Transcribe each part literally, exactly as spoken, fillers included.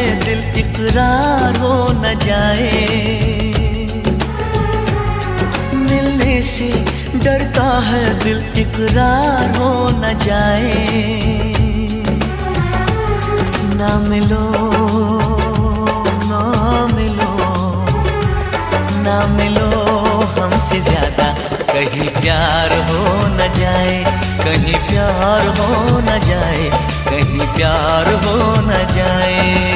है दिल इकरार हो न जाए, मिलने से डरता है दिल इकरार हो न जाए। ना मिलो ना मिलो ना मिलो हमसे ज्यादा, कहीं प्यार हो न जाए, कहीं प्यार हो न जाए, कहीं प्यार हो न जाए।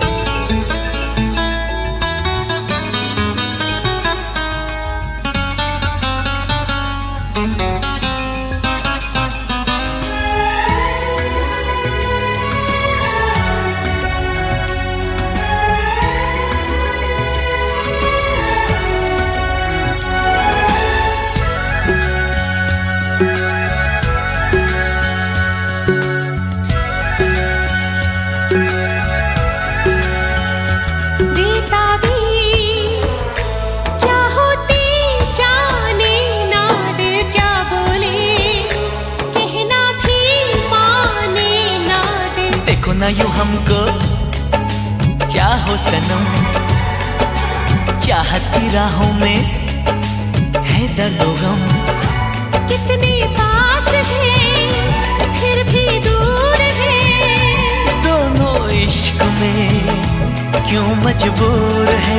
ना यूं हमको चाहो सनम, चाहत की राहों में है दर्द गम। कितने पास है फिर भी दूर है, दोनों इश्क में क्यों मजबूर है।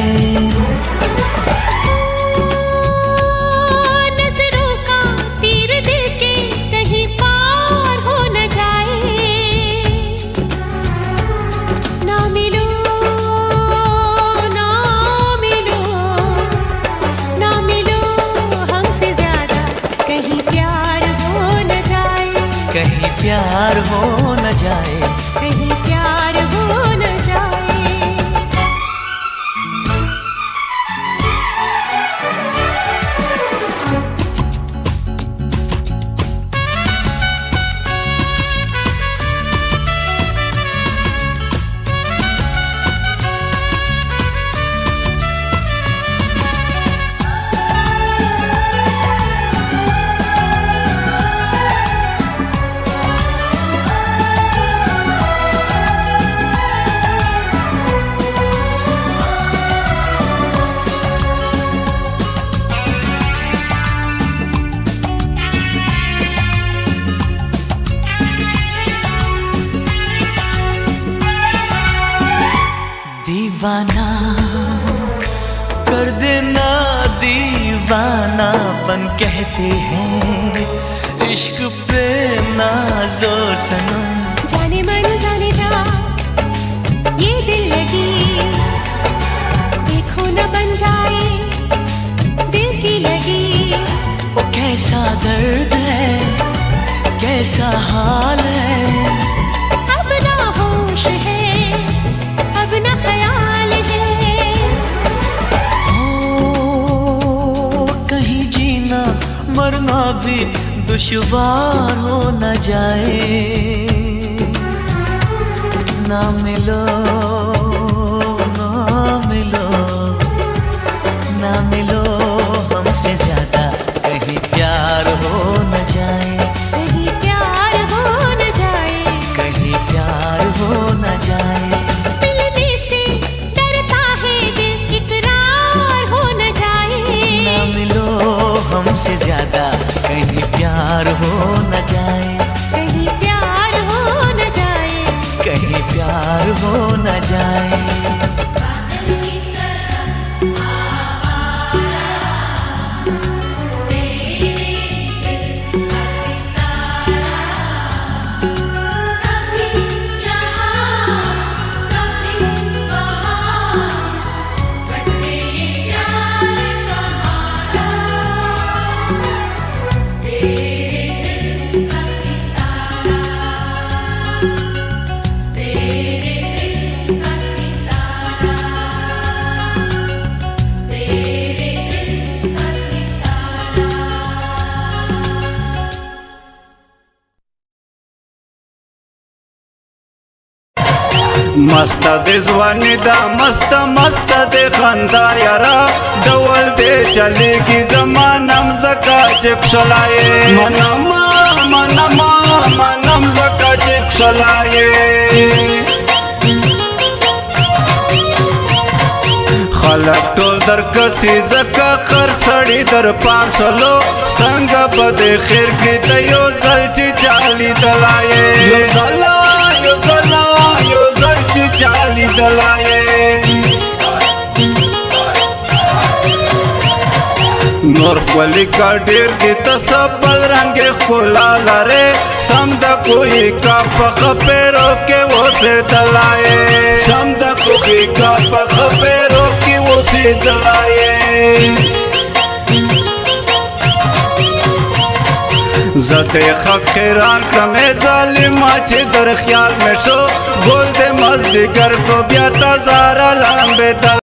कहीं प्यार हो न जाए, कहीं प्यार हो न जाए। दीवाना कर देना दीवानापन कहते हैं, इश्क पे नाज़ोर सनम। जाने मन जाने जा ये दिल लगी, देखो न बन जाए दिल की लगी। वो कैसा दर्द है कैसा हाल है, अब ना होश है अब ना ख्याल है। ओ कहीं जीना मरना भी दुश्वार हो न जाए। ना मिलो ना मिलो ना मिलो हमसे ज्यादा, कहीं प्यार हो न जाए, कहीं प्यार हो न जाए, कहीं प्यार हो न जाए। मिलने से डरता है दिल इकरार हो न जाए। ना मिलो हमसे ज्यादा, कहीं प्यार हो न जाए, कहीं प्यार हो न जाए, कहीं प्यार हो न जाए। मस्त दे जवानी दा मस्त मस्त दे खंदा यारा, डवल दे चलेगी जमानम जका चिपसलाए। मनमा मनमा मनम जका चिपसलाए। خلق ټول در کسي زکه خر سړی در پانسلو څنګه بده خیر کې ته یو ځل چې چالي دلایې یو ځل یو ځل یو ځل چې چالي دلایې نور ولی کا ډیر کې تصبل رنگ خلا لره سم د کوئی کا پخپرو کې وسه دلایې سم د کوئی کا پخپرو کې وسه دلایې زته حق خیران کمه ظالما چې در خیال میں شو گول دے مزدگر کو بیا تزار لامبے